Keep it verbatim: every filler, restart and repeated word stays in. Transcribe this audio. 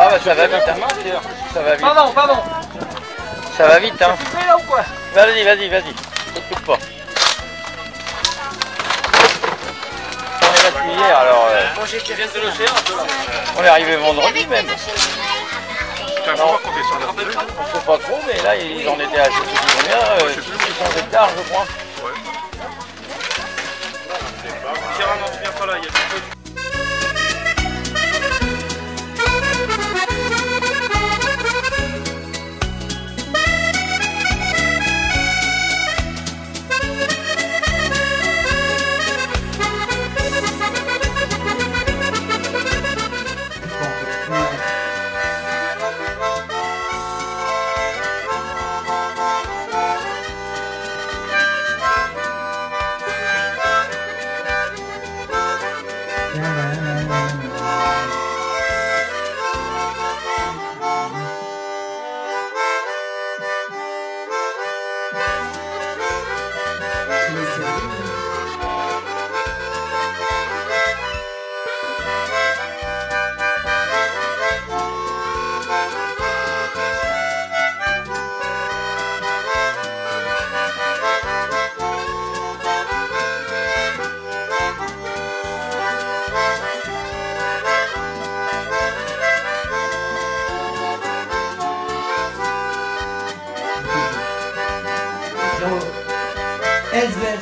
Ah bah ça va vite, hein. Ça va vite. Pardon, pardon. Ça va vite, hein. Tu fais là ou quoi? Vas-y, vas-y, vas-y. Coupe pas. On est là hier, alors... Euh... On est arrivé vendredi même. Non, on ne sait pas trop, mais là, ils en étaient à je sais plus combien, euh, six cents hectares, je crois. Pierre, non, tu viens pas là, il y a du peu. Ez